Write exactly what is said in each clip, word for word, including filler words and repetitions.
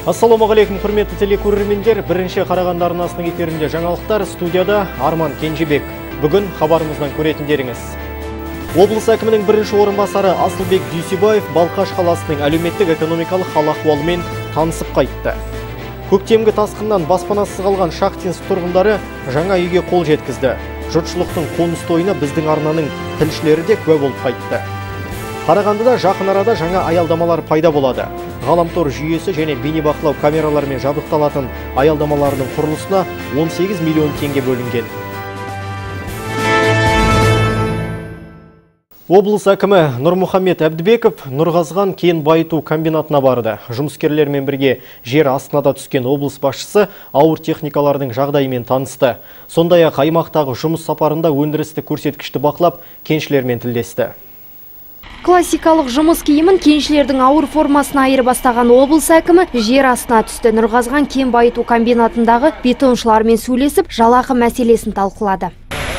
Ассалаумағалейкум, құрметті телекөрермендер. Бірінші Қарағанды арнасының эфирінде жаңалықтар, студияда Арман Кенжебек. Бүгін хабарымыздан көретіндеріңіз. Облыс әкімінің бірінші орынбасары Асылбек Дүйсебаев Балқаш қаласының әлеуметтік экономикалық хал ахуалымен танысып қайтты. Көктемгі тасқыннан баспанасыз қалған Шахтинск тұрғындары жаңа үйге қол жеткізді. Жұртшылықтың қоныс тойына біздің арнаның тілшілері де куә болып қайтты. Қарағандыда жақын арада жаңа аялдамалар пайда болады. Ғаламтор жүйесі және бейнебақылау камераларымен жабдықталатын аялдамалардың құрылысына он сегіз миллион теңге бөлінген. Облыс әкімі Нұрмұхамед Әбдібеков Нұрғазған кен байыту комбинатына барды. Жұмыскерлермен бірге жер астына да түскен облыс басшысы ауыр техникалардың жағдайымен танысты. Сондай-ақ аймақтағы жұмыс сапарында өндірісті көрсеткішті бақылап, кеншілермен тілдесті. Классикалық жұмыс киімін кеншілердің ауыр формасына айырып бастаған облыс әкімі жер астына түсті. Нұрғазған кен байыту комбинатындағы бетоншылармен сөйлесіп, жалақы мәселесін талқылады.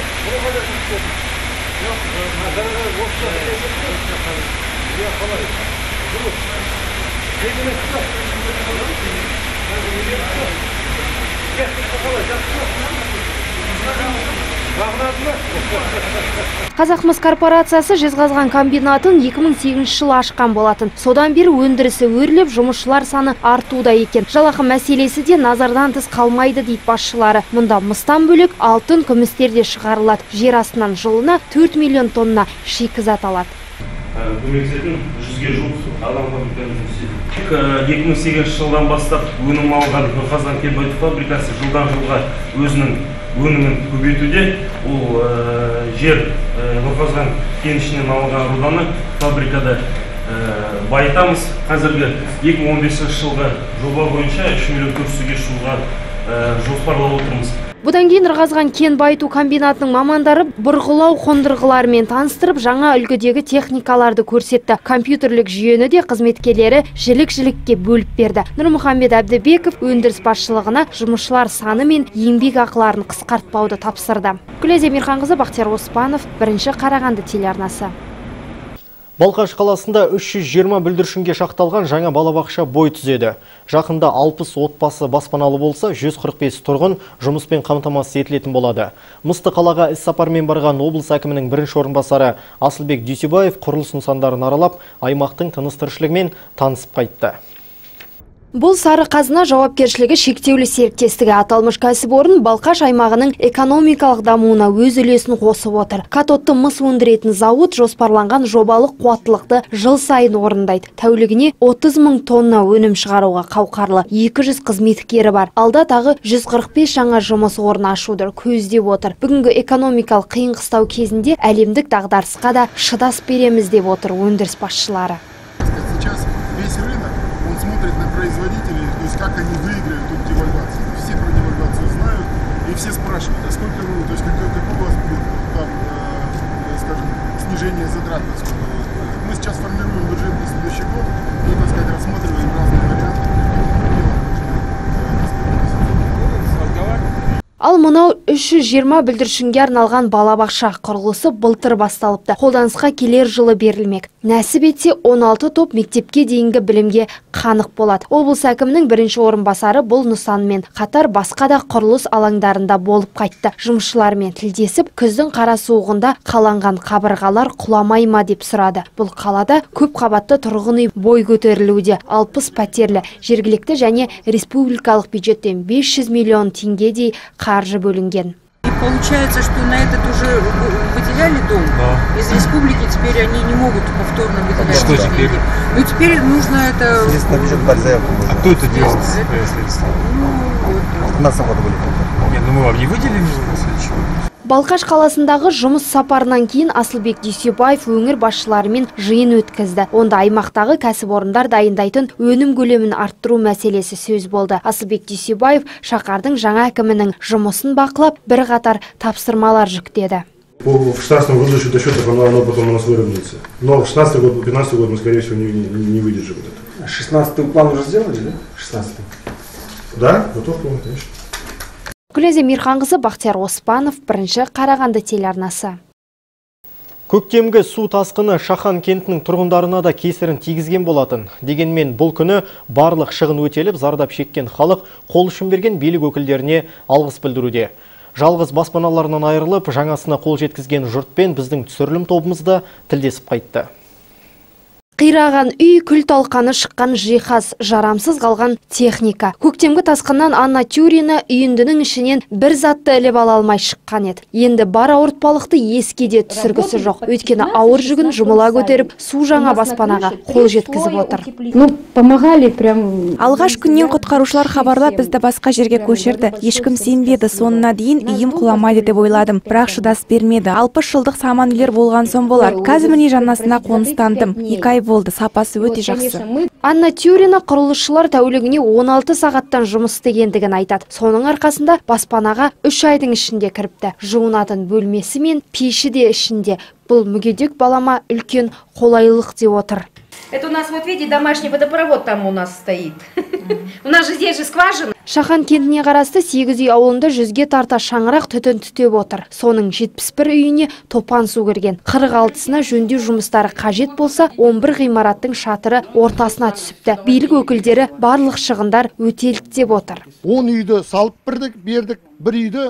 Қазақмыс корпорациясы Жезқазған комбинатын екі мың сегізінші жылы ашқан болатын. Содан бері өндірісі өрлеп, жұмысшылар саны артуда екен. Жалақы мәселесі де назардан тыс қалмайды дейді басшылары. Мұнда мыстан бөлек алтын, күмістер де шығарылады. Жер астынан жылына төрт миллион тонна шикізат алады. Көмектесетін жүзге жуық адам фабрикамыз істейді. екі мың сегізінші жылдан бастап өнім алған Нұрғазған кен байыту фабрикасы жылдан жылға өзінің өнімін көбейтуде. Ол жер Нұрғазған кенішінен алған руданы фабрикада байытамыз. Қазіргі екі мың он бесінші жылғы жоба бойынша үш миллион төрт жүзге шығуға жоспарлап отырмыз. Бұдан кейін Нұрғазған кен байыту комбинатының мамандары бұрғылау қондырғыларымен таныстырып, жаңа үлгідегі техникаларды көрсетті. Компьютерлік жүйені де қызметкерлері жілік-жілікке бөліп берді. Нұрмұхамед Әбдібеков өндіріс басшылығына жұмысшылар саны мен еңбек ақыларын қысқартпауды тапсырды. Күләзия Мирханқызы, Бақтияр Оспанов, бірінші Қарағанды телеарнасы. Балқаш қаласында үш жүз жиырма бүлдіршінге шақталған жаңа балабақша бой түзеді. Жақында алпыс отбасы баспаналы болса, жүз қырық бес тұрғын жұмыспен қамтамасыз етілетін болады. Мысты қалаға іс сапармен барған облыс әкімінің бірінші орынбасары Асылбек Дүйсебаев құрылыс нысандарын аралап, аймақтың тыныс-тіршілігімен танысып қайтты. Бұл Сары Қазына жауапкершілігі шектеулі серіктестігі. Аталмыш кәсіпорын Балқаш аймағының экономикалық дамуына өз үлесін қосып отыр. Катодты мыс өндіретін зауыт жоспарланған жобалық қуаттылықты жыл сайын орындайды. Тәулігіне отыз мың тонна өнім шығаруға қауқарлы екі жүз қызметкері бар. Алда тағы жүз қырық бес жаңа жұмыс орны ашуды көздеп отыр. Бүгінгі экономикалық қиын қыстау кезінде әлемдік дағдарысқа да шыдас береміз деп отыр өндіріс басшылары. Производителей, то есть как они выиграют от девальвации. Все про девальвацию знают, и все спрашивают, а сколько, ну, то есть какое, какое у вас будет, там, э, скажем, снижение затрат, насколько у вас будет. Мы сейчас формируем бюджет на следующий год и, так сказать, рассматриваем разные варианты. Ал мынау үш жүз жиырма бүлдіршінге арналған балабақша құрылысы былтыр басталыпты. Қолданысқа келер жылы берілмек. Нәсіп етсе он алты топ мектепке дейінгі білімге қанық болады. Облыс әкімінің бірінші орынбасары бұл нысанмен қатар басқа да құрылыс алаңдарында болып қайтты. Жұмысшылармен тілдесіп, күздің қара суығында қаланған қабырғалар құламай ма деп сұрады. Бұл қалада көп қабатты тұрғын үй бой көтерілуде. алпыс пәтерлі жергілікті және республикалық бюджеттен бес жүз миллион теңгедей қаржы бөлінген. Получается, что на этот уже выделяли дом, да. Из республики теперь они не могут повторно выделять. Что теперь? Ну теперь нужно это... А кто это делал? Ну, вот. На заводе были. Нет, ну мы вам не выделили? Балқаш қаласындағы жұмыс сапарынан кейін Асылбек Дүйсебаев өңір басшыларымен жиын өткізді. Онда аймақтағы кәсіпорындар дайындайтын өнім көлемін арттыру мәселесі сөз болды. Асылбек Дүйсебаев шаһардың жаңа әкімінің жұмысын бақылап, бір қатар тапсырмалар жүктеді. В шестнадцатом году счет счетов оно, оно потом у нас выровняется. Но в шестнадцатый год, в пятнадцатый год мы, скорее всего, не, не, не выдержим это. шестнадцатый план уже сделали, да? шестнадцатый. Да, готов план, конечно. Күләзия Мирханқызы, Бақтияр Оспанов, бірінші Қарағанды телеарнасы. Көктемгі су тасқыны Шахан кентінің тұрғындарына да кесірін тигізген болатын. Дегенмен бұл күні барлық шығын өтеліп, зардап шеккен халық қол ұшын берген билік өкілдеріне алғыс білдіруде. Жалғыз баспаналарынан айырылып, жаңасына қол жеткізген жұртпен біздің түсірілім тобымызда тілдесіп қайтты. Қираған үй, күл талқаны шыққан жиһаз, жарамсыз қалған техника. Көктемгі тасқыннан Анна Тюрина үйіндінің ішінен бір затты іліп ала алмай шыққан еді. Енді бар ауыртпалықты еске де түсіргісі жоқ. Өйткені ауыр жүгін жұмыла көтеріп, су жаңа баспанаға қол жеткізіп отыр. Ну, помогали прям. Алғаш күннен құтқарушылар хабарлап бізді басқа жерге көшірді. Ешкім сенбеді, соңына дейін үйім құламайды деп ойладым. Бірақ шыдас бермеді. алпыс жылдық саман үйлер болған соң болар. Қазір міне жанасына қоныстандым. Екі ай болды, сапасы өте жақсы. Анна Тюрина құрылысшылар тәулігіне он алты сағаттан жұмыс істегендігін айтады. Соның арқасында баспанаға үш айдың ішінде кіріпті. Жуынатын бөлмесі мен пеші де ішінде. Бұл мүгедек балама үлкен қолайлылық деп отыр. Это у нас, вот видите, домашний водопровод там у нас стоит. У нас же здесь же скважина. Шахан кентіне қарасты сегіз үй ауылында жүзге тарта шаңырақ түтін түтеп отыр. Соның жетпіс бір үйіне топан су кірген. қырық алтысына жөндеу жұмыстары қажет болса, он бір ғимараттың шатыры ортасына түсіпті. Билік өкілдері барлық шығындар өтелді деп отыр. он үйді салып бірдік, бердік. Бір үйді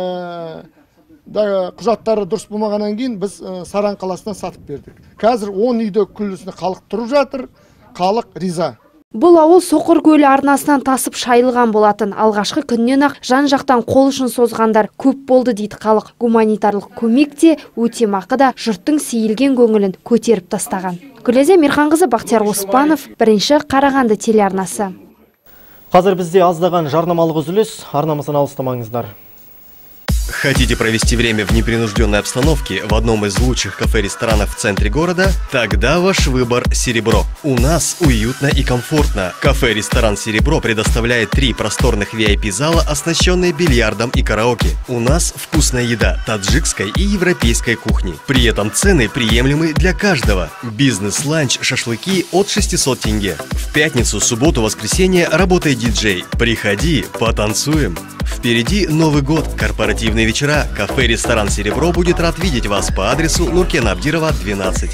да құжаттары дұрыс болмағаннан кейін біз Саран қаласынан сатып бердік. Қазір он үйді күлісіне халық тұрып жатыр, халық риза. Бұл ауыл Соқыр көлі арнасынан тасып шайылған болатын. Алғашқы күннен ақ жан-жақтан қол ұшын созғандар көп болды дейді халық. Гуманитарлық көмек те, өтемақы да жұрттың сейілген көңілін көтеріп тастаған. Гүләзия Мирханқызы, Бақтияр Оспанов, бірінші Қарағанды телеарнасы. Қазір бізде аздаған жарнамалық үзіліс, арнамыздан алыстамаңыздар. Хотите провести время в непринужденной обстановке в одном из лучших кафе-ресторанов в центре города? Тогда ваш выбор «Серебро». У нас уютно и комфортно. Кафе-ресторан «Серебро» предоставляет три просторных ви ай пи-зала, оснащенные бильярдом и караоке. У нас вкусная еда таджикской и европейской кухни. При этом цены приемлемы для каждого. Бизнес-ланч, шашлыки от шестисот тенге. В пятницу, субботу, воскресенье работает диджей. Приходи, потанцуем. Впереди Новый год, корпоративные вечера. Кафе-ресторан «Серебро» будет рад видеть вас по адресу Нуркена Абдирова, двенадцать.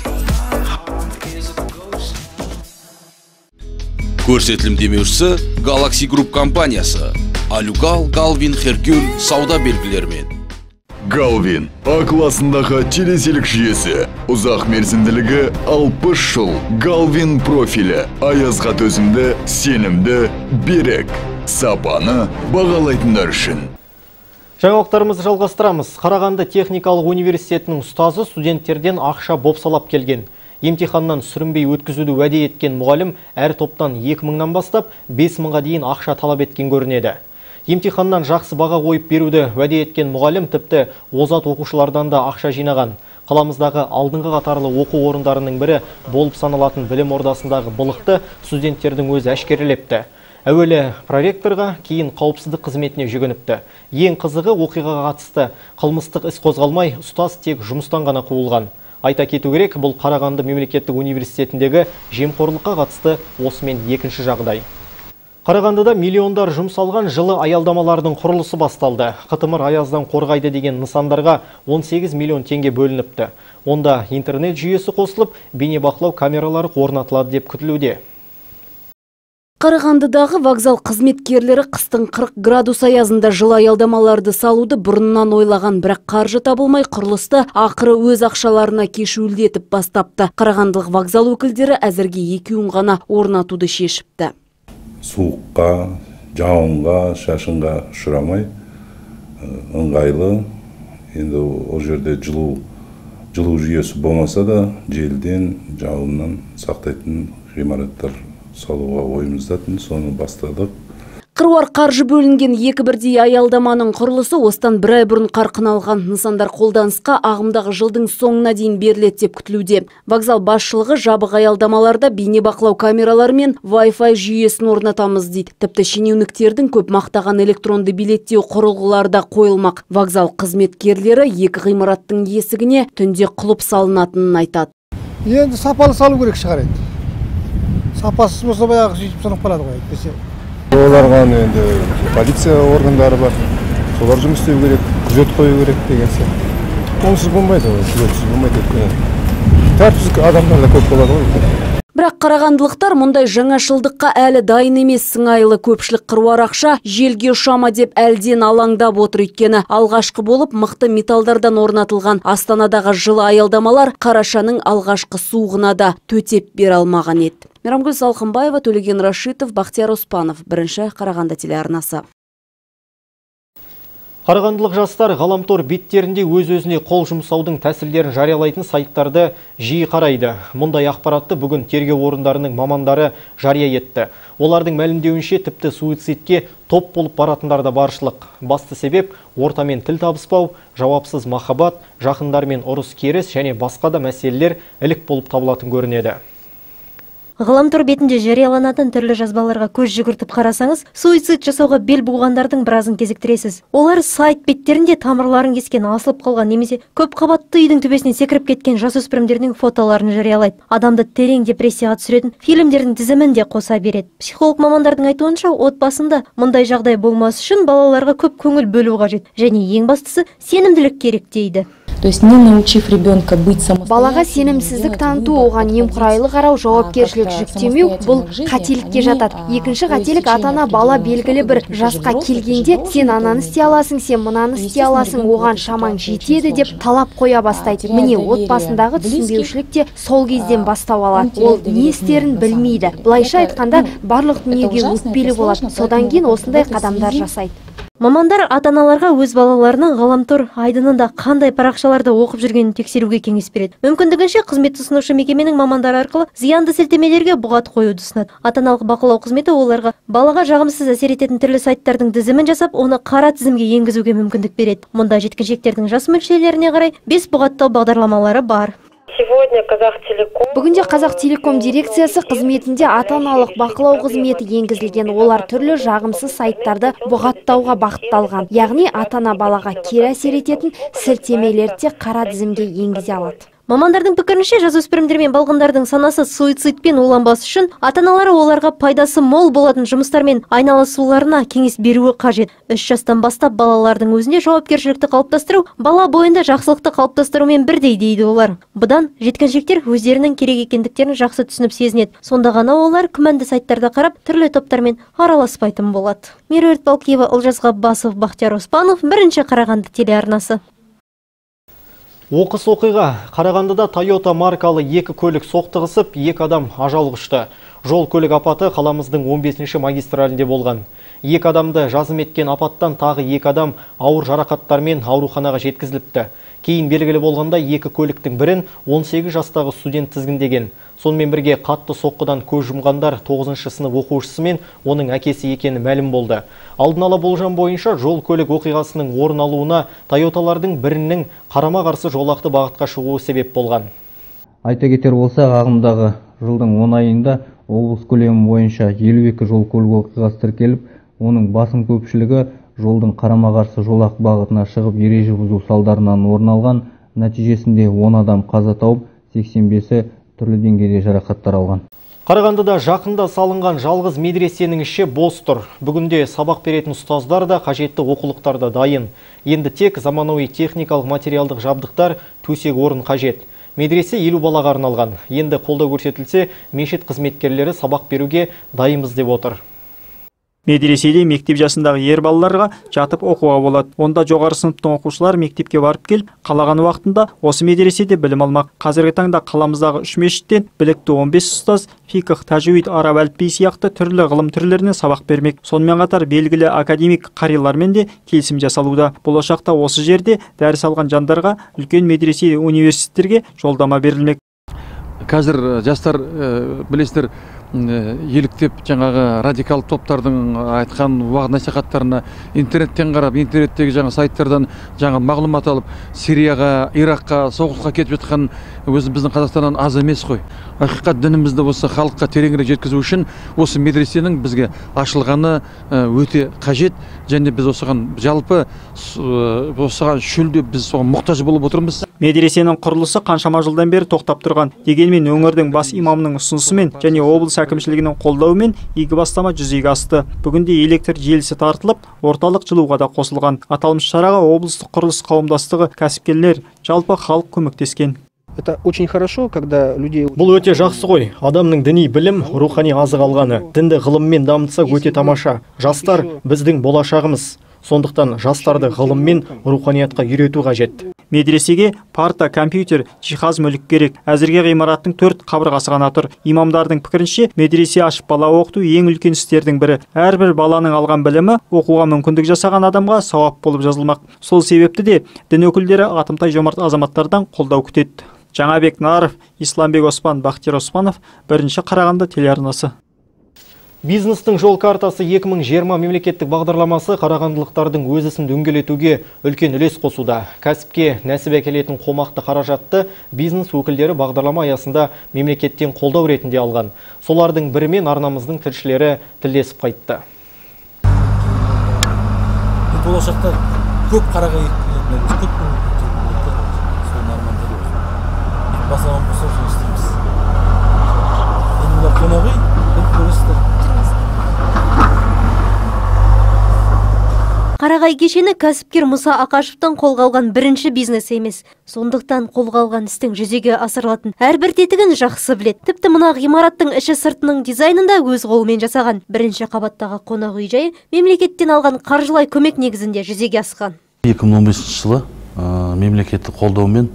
Көрсетілім демеушісі Galaxy Group компаниясы. Алюгал, Галвин, Херкюль сауда белгілерімен. Галвин А классындағы телеселік жүйесі. Ұзақ мерзімділігі алпыс жыл. Галвин профилі. Аязға төзімді, сенімді, берік. Сапаны бағалайтындар үшін. Жаңалықтарымызды жалғастырамыз. Қарағанды техникалық университетінің ұстазы студенттерден ақша бопсалап келген. Емтиханнан сүрінбей өткізуді уәде еткен мұғалім әр топтан екі мыңнан бастап бес мыңға дейін ақша талап еткен көрінеді. Емтиханнан жақсы баға қойып беруді уәде еткен мұғалім тіпті озат оқушылардан да ақша жинаған. Қаламыздағы алдыңғы қатарлы оқу орындарының бірі болып саналатын білім ордасындағы былықты студенттердің өзі әшкерелепті. Әуелі проректорға, кейін қауіпсіздік қызметіне жүгініпті. Ең қызығы оқиғаға қатысты қылмыстық іс қозғалмай, ұстаз тек жұмыстан ғана қуылған. Айта кету керек, бұл Қарағанды мемлекеттік университетіндегі жемқорлыққа қатысты осымен екінші жағдай. Қарағандыда миллиондар жұмсалған жылы аялдамалардың құрылысы басталды. Қытымыр аяздан қорғайды деген нысандарға он сегіз миллион теңге бөлініпті. Онда интернет жүйесі қосылып, бейнебақылау камералары орнатылады деп күтілуде. Қарағандыдағы вокзал қызметкерлері қыстың қырық градус аязында жылы аялдамаларды салуды бұрыннан ойлаған, бірақ қаржы табылмай құрылысты ақыры өз ақшаларына кешеуілдетіп бастапты. Қарағандылық вокзал өкілдері әзірге екеуін ғана орнатуды шешіпті. Суыққа, жауынға, шашынға ұшырамай, ыңғайлы. Енді ол жерде жылу жылу жүйесі болмаса да, желден, жауыннан сақтайтын ғимараттар салуға ойымыздатын, соны бастадық. Қыруар қаржы бөлінген екі бірдей аялдаманың құрылысы осыдан бір ай бұрын қарқын алған. Нысандар қолданысқа ағымдағы жылдың соңына дейін беріледі деп күтілуде. Вокзал басшылығы жабық аялдамаларда бейнебақылау камералары мен Wi-Fi жүйесін орнатамыз дейді. Тіпті шенеуніктердің көп мақтаған электронды билеттеу құрылғылары да қойылмақ. Вокзал қызметкерлері екі ғимараттың есігіне түнде құлып салынатынын айтады. Енді сапалы салу керек шығар енді. Сапасыз болса баяғы сөйтіп сынып қалады ғой, әйтпесе. Оларға енді полиция органдары бар. Солар жұмыс істеу керек, күзет қою керек деген сияқты. Онсыз болмайды ғой, өртсіз болмайды. Тәртіпсіз адамдар да көп болады ғой. Бірақ қарағандылықтар мұндай жаңашылдыққа әлі дайын емес. Сыңайлы көпшілік қыруар ақша желге ұшама деп әлден алаңдап отыр. Өйткені алғашқы болып мықты металдардан орнатылған Астанадағы жылы аялдамалар қарашаның алғашқы суығына да төтеп бере алмаған еді. Мейрамгүл Салқынбаева, Төлеген Рашитов, Бақтияр Оспанов, бірінші Қарағанды телеарнасы. Қарағандылық жастар ғаламтор беттерінде өз-өзіне қол жұмсаудың тәсілдерін жариялайтын сайттарды жиі қарайды. Мұндай ақпаратты бүгін тергеу орындарының мамандары жария етті. Олардың мәлімдеуінше тіпті суицидке топ болып баратындар да баршылық. Басты себеп ортамен тіл табыспау, жауапсыз махаббат, жақындармен ұрыс керіс және басқа да мәселелер ілік болып табылатын көрінеді. Ғаламтор бетінде жарияланатын түрлі жазбаларға көз жүгіртіп қарасаңыз, суицид жасауға бел буғандардың біразын кезіктіресіз. Олар сайт беттерінде тамырларын кескен, асылып қалған немесе көп қабатты үйдің төбесінен секіріп кеткен жасөспірімдердің фотоларын жариялайды. Адамды терең депрессияға түсіретін фильмдердің тізімін де қоса береді. Психолог мамандардың айтуынша, отбасында мұндай жағдай болмас үшін балаларға көп көңіл бөлу қажет және ең бастысы сенімділік керек дейді. То есть не научив ребенка быть самостоятельным. Балаға сенімсіздік таныту, оған немқұрайлы қарау, жауапкершілік жүктемеу бұл қателікке жатады. Екінші қателік ата-ана бала белгілі бір жасқа келгенде сен ананы істей аласың, сен мынаны істей аласың, оған шамаң жетеді деп талап қоя бастайды. Міне отбасындағы түсінбеушілік те сол кезден бастау алады. Ол не істерін білмейді. Былайша айтқанда барлық дүниеге өкпелі болады. Содан кейін осындай қадамдар жасайды. Мамандар ата-аналарға өз балаларының ғаламтор айдынында қандай парақшаларды оқып жүргенін тексеруге кеңес береді. Мүмкіндігінше қызмет ұсынушы мекеменің мамандары арқылы зиянды сілтемелерге бұғат қоюды ұсынады. Ата-аналық бақылау қызметі оларға балаға жағымсыз әсер ететін түрлі сайттардың тізімін жасап, оны қара тізімге енгізуге мүмкіндік береді. Мұнда жеткіншектердің жас мөлшерлеріне қарай бес бұғаттау бағдарламалары бар. Бүгінде Қазақтелеком дирекциясы қызметінде ата-аналық бақылау қызметі енгізілген. Олар түрлі жағымсыз сайттарды бұғаттауға бағытталған. Яғни ата-ана балаға кері әсер ететін сілтемелерді қара тізімге енгізе алады. Мамандардың пікірінше, жасөспірімдер мен балғындардың санасы суицидпен уланбас үшін ата-аналары оларға пайдасы мол болатын жұмыстармен айналысуларына кеңес беруі қажет. үш жастан бастап балалардың өзіне жауапкершілікті қалыптастыру бала бойында жақсылықты қалыптастырумен бірдей дейді олар. Бұдан жеткіншектер өздерінің керек екендіктерін жақсы түсініп сезінеді. Сонда ғана олар күмәнді сайттарда қарап, түрлі топтармен араласпайтын болады. Меруерт Балкиева, Олжас Ғаббасов, Бақтияр Оспанов, бірінші Қарағанды телеарнасы. Оқыс оқиға. Қарағандыда Toyota маркалы екі көлік соқтығысып, екі адам ажал құшты. Жол көлік апаты қаламыздың он бесінші магистралінде болған. Екі адамды жазым еткен апаттан тағы екі адам ауыр жарақаттармен ауруханаға жеткізіліпті. Кейін белгілі болғанда екі көліктің бірін он сегіз жастағы студент тізгіндеген. Сонымен бірге қатты соққыдан көз жұмғандар тоғызыншы сынып оқушысы мен оның әкесі екені мәлім болды. Алдын ала болжам бойынша жол көлік оқиғасының орын алуына Тойоталардың бірінің қарама-қарсы жолақты бағытқа шығуы себеп болған. Айта кетер болсақ, ағымдағы жылдың он айында облыс көлемі бойынша елу екі жол көлік оқиғасы тіркеліп, оның басым көпшілігі жолдың қарама-қарсы жолақ бағытына шығып ереже бұзу салдарынан орын алған. Нәтижесінде он адам қаза тауып, сексен бесі түрлі деңгейде жарақаттар алған. Қарағандыда жақында салынған жалғыз медресенің іші бос тұр. Бүгінде сабақ беретін ұстаздар да қажетті оқулықтарда дайын. Енді тек заманауи техникалық материалдық жабдықтар, төсек орын қажет. Медресе елу балаға арналған. Енді қолдау көрсетілсе, мешіт қызметкерлері сабақ беруге дайынбыз деп отыр. Медреседе мектеп жасындағы ер балаларға жатып оқуға болады. Онда жоғары сыныптың оқушылар мектепке барып келіп, қалаған уақытында осы медреседе білім алмақ. Қазіргі таңда қаламыздағы үш мешіттен білікті он бес ұстаз фикх, тажуид, араб әліпби сияқты түрлі ғылым түрлеріне сабақ бермек. Сонымен қатар белгілі академик қарилармен де келісім жасалуда. Болашақта осы жерде дәріс алған жандарға үлкен медресе университеттерге жолдама берілмек. Қазір жастар білесіздер, еліктеп жаңағы радикал топтардың айтқан уағыз насихаттарына интернеттен қарап, интернеттегі жаңа сайттардан жаңа мағлұмат алып, Сирияға, Иракқа, соғысқа кетіп жатқан өзі біздің Қазақстаннан аз емес қой. ақиқат дінімізді осы халыққа тереңірек жеткізу үшін осы медресенің бізге ашылғаны өте қажет, және біз осыған жалпы осыған шүлде біз соған мұқтаж болып отырмыз. Медресенің құрылысы қаншама жылдан бері тоқтап тұрған. Дегенмен өңірдің бас имамының ұсынысымен және облыс әкімшілігінің қолдауымен игі бастама жүзеге асты. Бүгінде электр желісі тартылып, орталық жылуға да қосылған. Аталмыш шараға облыстық құрылыс қауымдастығы, кәсіпкерлер, жалпы халық көмектескен. Это очень хорошо, когда людей... Бұл өте жақсы ғой. Адамның діни білім, рухани азық алғаны. Дінді ғылыммен дамытса өте тамаша. Жастар біздің болашағымыз. Сондықтан жастарды ғылыммен, руханиятқа үйрету қажет. Медресеге парта, компьютер, жиһаз мүлік керек. Әзірге ғимараттың төрт қабырғасы ғана тұр. Имамдардың пікірінше, медресе ашып бала оқыту ең үлкен істердің бірі. Әрбір баланың алған білімі оқуға мүмкіндік жасаған адамға сауап болып жазылмақ. Сол себепті де дін өкілдері атымтай жомарт азаматтардан қолдау күтеді. Жаңабек Наров, Исламбек Оспан, Бақтияр Оспанов, бірінші Қарағанды телеарнасы. Бизнестің жол картасы екі мың жиырма мемлекеттік бағдарламасы қарағандылықтардың өз ісін дөңгелетуге үлкен үлес қосуда. Кәсіпке нәсіп әкелетін қомақты қаражатты бизнес өкілдері бағдарлама аясында мемлекеттен қолдау ретінде алған. Солардың бірімен арнамыздың тілшілері тілдесіп қайтты. Болашақта көп қарағай көп басаған болса жұмыс істейміз. Енді бұлар қонағы көп көресіздер. Қарағай кешені кәсіпкер Мұса Ақашевтан қолға алған бірінші бизнес емес. Сондықтан қолға алған істің жүзеге асырылатын әрбір тетігін жақсы білет. Тіпті мына ғимараттың іші сыртының дизайнында өз қолымен жасаған. Бірінші қабаттағы қонақ үй жайы мемлекеттен алған қаржылай көмек негізінде жүзеге асқан. екі мың он бесінші жылы мемлекеттік қолдаумен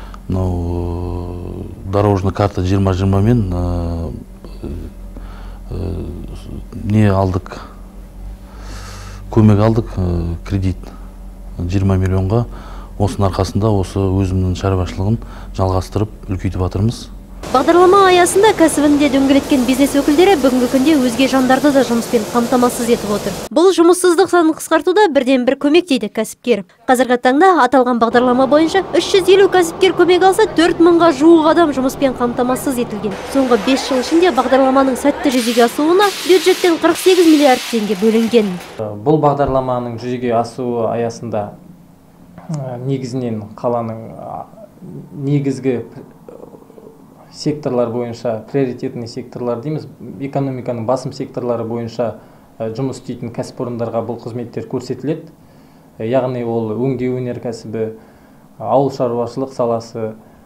дорожный карта жиырма жиырма мен не алдық, көмек алдық, кредит жиырма миллионға. Осының арқасында осы өзімнің шаруашылығын жалғастырып үлкейтіп жатырмыз. Бағдарлама аясында кәсібінде дөңгелеткен бизнес өкілдері бүгінгі күнде өзге жандарды да жұмыспен қамтамасыз етіп отыр. Бұл жұмыссыздық санын қысқартуда бірден бір көмек дейді кәсіпкер. Қазіргі таңда аталған бағдарлама бойынша үш жүз елу кәсіпкер көмек алса, төрт мыңға жуық адам жұмыспен қамтамасыз етілген. Соңғы бес жыл ішінде бағдарламаның сәтті жүзеге асуына бюджеттен қырық сегіз миллиард теңге бөлінген. Бұл бағдарламаның жүзеге асуы аясында негізінен қаланың негізгі секторлар бойынша, приоритетный секторлар дейміз, экономиканың басым секторлары бойынша жұмыс істейтін кәсіпорындарға бұл қызметтер көрсетіледі. Яғни ол өңдеу өнеркәсібі, ауыл шаруашылық саласы,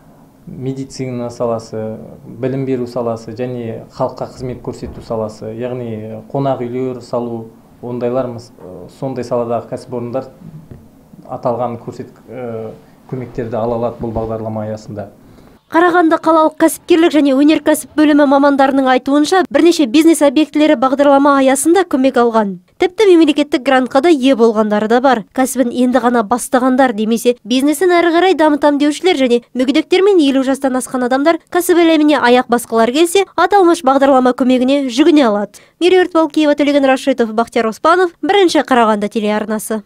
медицина саласы, білім беру саласы және халыққа қызмет көрсету саласы, яғни қонақ үйлер салу, ондайларымыз, сондай саладағы кәсіпорындар аталған көрсет көмектерді ала алады бұл бағдарлама аясында. Қарағанды қалалық кәсіпкерлік және өнеркәсіп бөлімі мамандарының айтуынша, бірнеше бизнес объектілері бағдарлама аясында көмек алған. Тіпті мемлекеттік грантқа да ие болғандары да бар. Кәсібін енді ғана бастағандар демесе, бизнесін әрі қарай дамытам деушілер және мүгедектермен елу жастан асқан адамдар кәсіп әлеміне аяқ басқалар келсе, аталмыш бағдарлама көмегіне жүгіне алады. Меруерт Балкиева, Төлеген Рашитов, Бақтияр Оспанов, бірінші Қарағанды телеарнасы.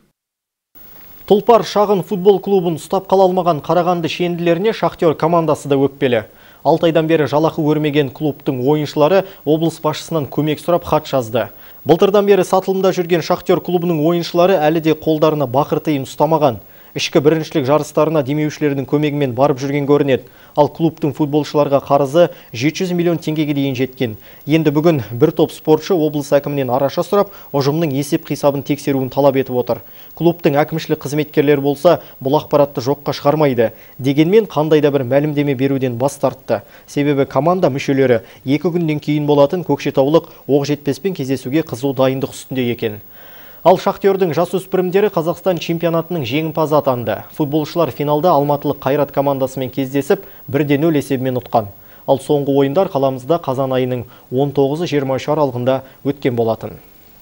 Тұлпар шағын футбол клубын ұстап қала алмаған Қарағанды шенділеріне Шахтер командасы да өкпелі. алты айдан бері жалақы көрмеген клубтың ойыншылары облыс басшысынан көмек сұрап хат жазды. Былтырдан бері сатылымда жүрген Шахтер клубының ойыншылары әлі де қолдарына бақыр тиын ұстамаған. Ішкі біріншілік жарыстарына демеушілердің көмегімен барып жүрген көрінеді. Ал клубтың футболшыларға қарызы жеті жүз миллион теңгеге дейін жеткен. Енді бүгін бір топ спортшы облыс әкімінен араша сұрап, ұжымның есеп қисабын тексеруін талап етіп отыр. Клубтың әкімшілік қызметкерлері болса, бұл ақпаратты жоққа шығармайды. Дегенмен қандай да бір мәлімдеме беруден бас тартты. Себебі команда мүшелері екі күннен кейін болатын көкшетаулық Оқжетпеспен кездесуге қызу дайындық үстінде екен. Ал Шахтердің жасөспірімдері Қазақстан чемпионатының жеңімпазы атанды. Футболшылар финалда алматылық Қайрат командасымен кездесіп, бірде нөл есебімен ұтқан. Ал соңғы ойындар қаламызда қазан айының он тоғызы жиырма үші аралығында өткен болатын.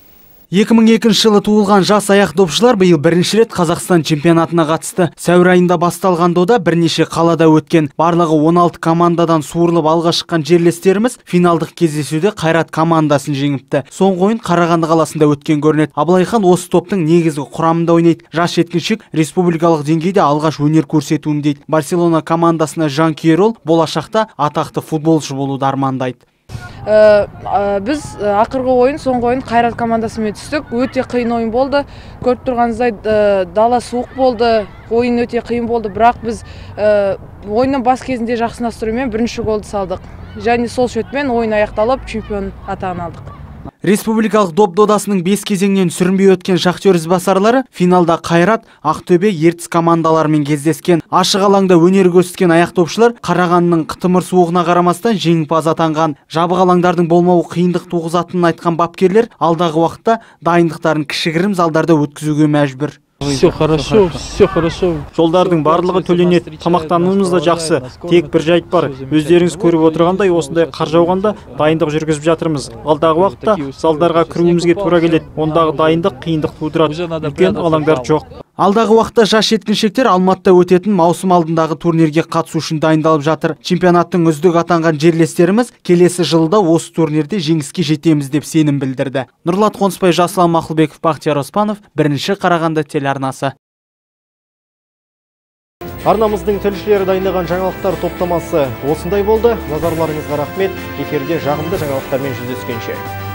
екі мың екінші жылы туылған жас аяқ допшылар биыл бірінші рет Қазақстан чемпионатына қатысты. Сәуір айында басталған дода бірнеше қалада өткен. Барлығы он алты командадан суырылып алға шыққан жерлестеріміз финалдық кездесуде Қайрат командасын жеңіпті. Соңғы ойын Қарағанды қаласында өткен көрінеді. Абылайхан осы топтың негізгі құрамында ойнайды. Жас жеткіншек республикалық деңгейде алғаш өнер көрсетуім дейді. Барселона командасына жанкүйер ол болашақта атақты футболшы болуды армандайды. Біз ақырғы ойын, соңғы ойын Қайрат командасымен түстік. Өте қиын ойын болды. Көріп тұрғаныңыздай дала суық болды. Ойын өте қиын болды, бірақ біз ойынның бас кезінде жақсы настроймен бірінші голды салдық. Және сол шөтмен ойын аяқталып, чемпион атағын алдық. Республикалық доп додасының бес кезеңнен сүрінбей өткен Шахтер ізбасарлары финалда Қайрат, Ақтөбе, Ертіс командаларымен кездескен. Ашық алаңда өнер көрсеткен аяқ допшылар Қарағандының қытымыр суығына қарамастан жеңімпаз атанған. Жабық алаңдардың болмауы қиындық туғызатынын айтқан бапкерлер алдағы уақытта дайындықтарын кішігірім залдарда өткізуге мәжбүр. Все хорошо, все хорошо. Жолдардың барлығы төленеді, тамақтануымыз да жақсы. Тек бір жайт бар. Өздеріңіз көріп отырғандай, осындай қар жауғанда дайындық жүргізіп жатырмыз. Алдағы уақытта залдарға кіруімізге тура келеді. Ондағы дайындық қиындық тудырады. Үлкен алаңдар жоқ. Алдағы уақытта жас жеткіншектер Алматыда өтетін маусым алдындағы турнирге қатысу үшін дайындалып жатыр. Чемпионаттың үздік атанған жерлестеріміз келесі жылда осы турнирде жеңіске жетеміз деп сенім білдірді. Нұрлат Қонысбай, Жасұлан Мақұлбеков, Бақтияр Оспанов, бірінші Қарағанды телеарнасы. Арнамыздың тілшілері дайындаған жаңалықтар топтамасы осындай болды. Назарларыңызға рахмет. Эфирде жағымды жаңалықтармен жүздескенше.